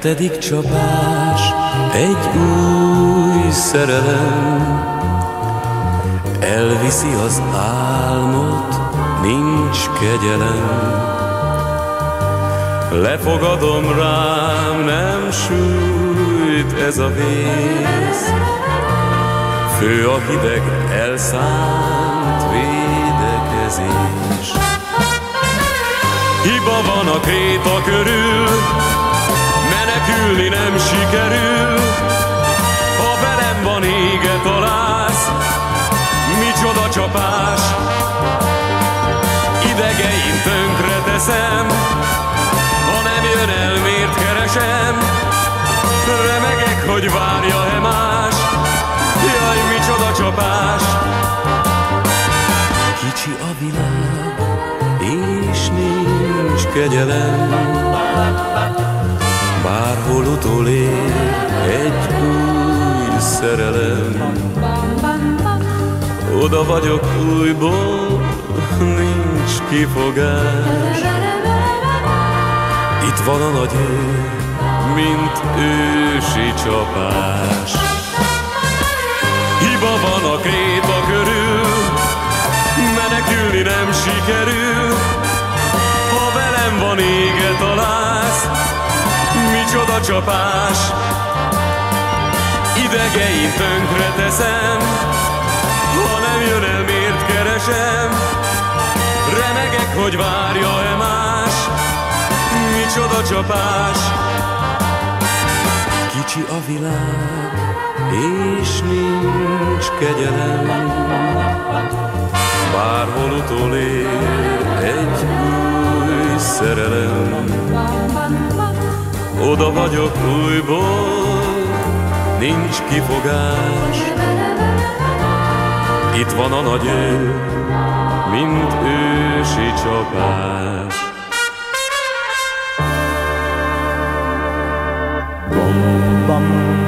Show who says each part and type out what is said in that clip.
Speaker 1: Hetedik csapás, egy új szerelem, elviszi az álmot, nincs kegyelem. Lefogadom rám, nem sújt ez a vész, fő a hideg elszánt védekezés. Hiba van a kréta körül, menekülni nem sikerül. Ha velem van, éget alász, micsoda csapás. Idegeim tönkre teszem, ha nem jön el, miért keresem. Remegek, hogy várja-e más, jaj, micsoda csapás. Kicsi a világ, és nincs kegyelem, bárhol utolér egy új szerelem. Oda vagyok újból, nincs kifogás. Itt van a nagy ér, mint ősi csapás. Hiba van a kréta körül, menekülni nem sikerül. Ha velem van, éget alász, micsoda csapás. Idegeim tönkre teszem, ha nem jön el, miért keresem. Remegek, hogy várja-e más, micsoda csapás. Kicsi a világ, és nincs kegyelem, bárhol utolér egy új szerelem. Oda vagyok újból, nincs kifogás. Itt van a nagy ér, mint ősi csapás.
Speaker 2: Bom, bom.